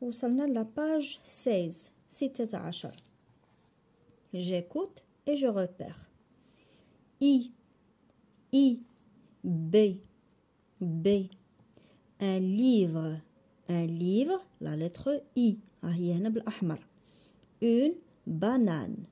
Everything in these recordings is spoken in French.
وصلنا la page 16 16. J'écoute et je repère. I, B, un livre, la lettre I, هي هنا بالأحمر. Une banane,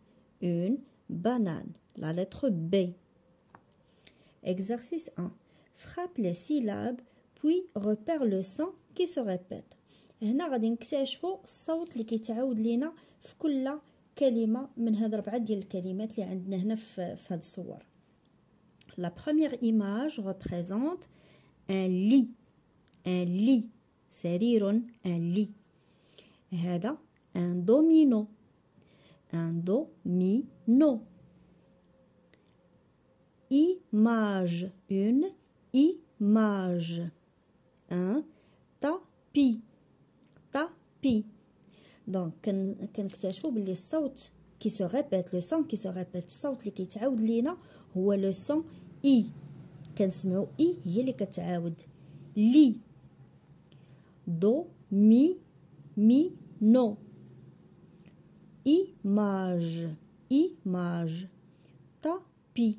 la lettre B. Exercice 1. Frappe les syllabes, puis repère le son qui se répète. هنا غادي نكتشفوا الصوت اللي كيتعاود لينا في كل كلمة من هاد 4 ديال الكلمات اللي عندنا هنا في هاد الصور. La première image représente un lit. سرير un lit. هذا un domino. Image, une image. Un tapis. Donc كنكتشفوا باللي الصوت qui se répète, le son qui se répète, الصوت اللي كيتعاود لينا هو le son I. كنسمعوا I هي اللي كتعاود. لي دو مي نو. image tapis.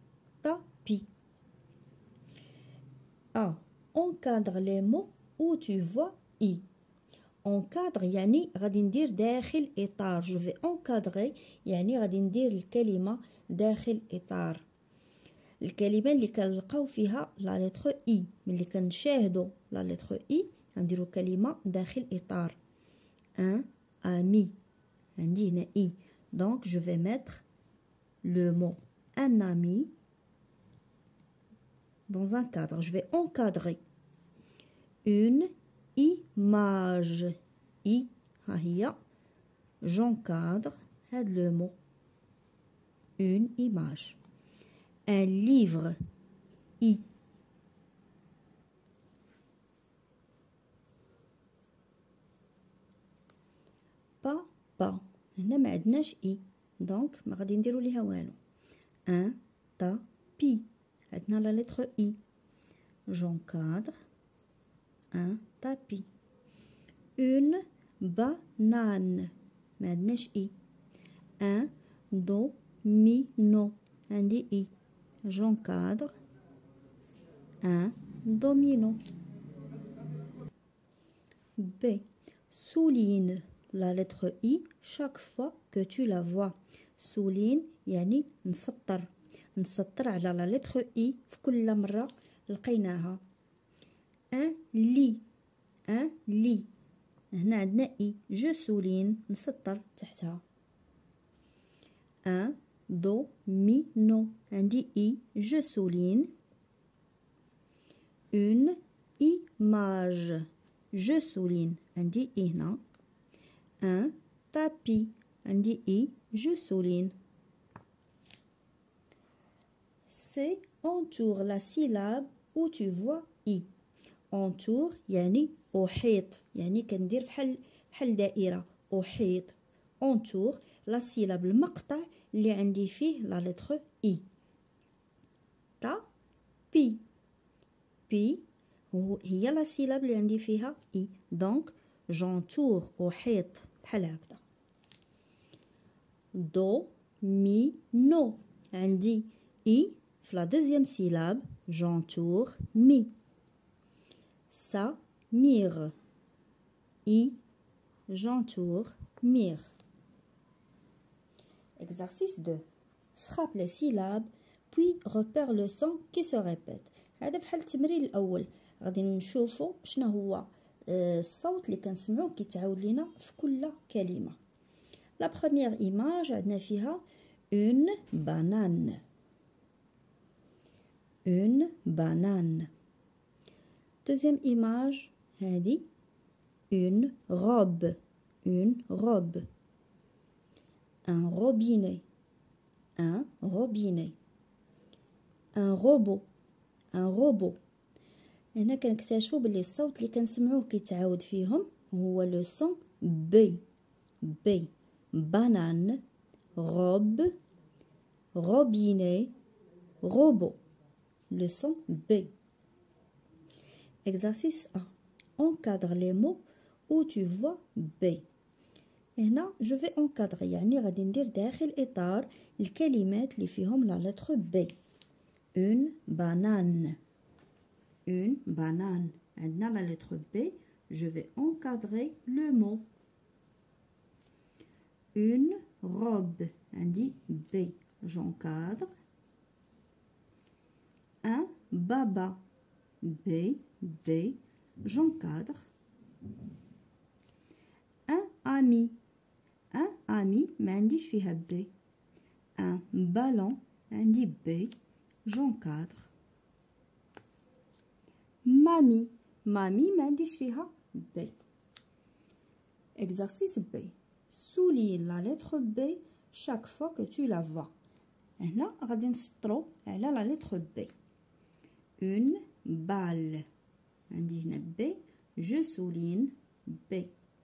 A. Encadre les mots où tu vois I. encadre يعني غادي ندير داخل إطار. je vais encadrer يعني غادي ندير الكلمة داخل إطار. الكلمة اللي كنلقاو فيها لا لتر إي، ملي كنشاهدوا لا لتر إي غنديروا كلمة داخل إطار. un ami عندي هنا إي، donc je vais mettre le mot un ami dans un cadre. Je vais encadrer. Une image. I, ها هي. J'encadre هاد le mot. Une image. Un livre. I. Papa. هنا ما عندناش I، donc ما غادي نديروا ليها والو. Un tapis. عندنا la lettre I. J'encadre un tapis. Une banane. ما عندناش I. Un domino. عندي I. J'encadre un domino. B. Souligne la lettre I chaque fois que tu la vois. Souligne يعني نسطر على لا لتر اي في كل مره لقيناها. ان لي هنا عندنا اي، جو سولين نسطر تحتها. ان دومينو عندي اي، جو سولين. اون ايماج جو سولين عندي اي هنا. ان تابي عندي اي، جو سولين. C'est entoure la syllabe où tu vois I. entoure يعني أحيط، يعني كندير بحال دائرة. أحيط. entoure la syllabe المقطع اللي عندي فيه لا لتر I. تا بي هي لا syllabe اللي عندي فيها I. donc j'entoure أحيط بحال هكذا. دو مي نو عندي I في la deuxième syllabe. j'entoure mi. Ça mire. I. j'entoure mire. Exercice 2. Frappe les syllabes puis repère le son qui se répète. هذا بحال التمرين الأول. غادي نشوفوا شنو هو الصوت اللي كنسمعوه كيتعاود لينا في كل كلمة. La première image عندنا فيها une banane. Une banane. Deuxième image هذه une robe. Un robinet. Un robot. هنا كنكتشفوا باللي الصوت اللي كنسمعوه كيتعاود فيهم هو لو سون بي. banane, robe, robinet, robot. Leçon B. Exercice 1. Encadre les mots où tu vois B. هنا je vais encadrer يعني غادي ندير داخل إطار الكلمات اللي فيهم la lettre B. Une banane. Une banane. عندنا la lettre B. Je vais encadrer le mot. Une robe. عندي B. J'encadre. Un baba. B. B. J'encadre. Un ami. Un ami. ما عنديش فيها B. Un ballon. عندي B. J'encadre. Mamie. Mamie ما عنديش فيها B. Exercice B. Souligne la lettre B chaque fois que tu la vois. هنا غادي نسطرو على la lettre B. Une balle. عندي هنا B. Je souligne B.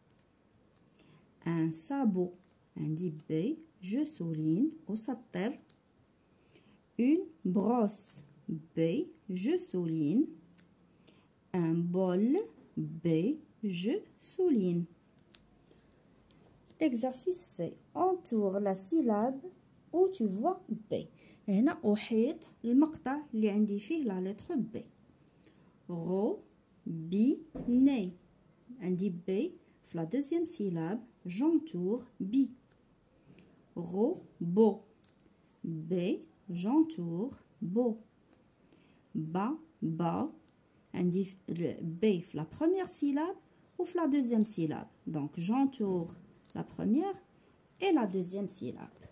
Un sabot. عندي B. Je souligne وسطر. Une brosse. B. Je souligne. Un bol. B. Je souligne. L'exercice C. Entoure la syllabe où tu vois B. هنا أحيط المقطع اللي عندي فيه la lettre B. Robinet. عندي B في la deuxième syllabe. J'entoure B. Robot. B. J'entoure beau. Ba. عندي B في la première syllabe ou في la deuxième syllabe. Donc j'entoure la première et la deuxième syllabe.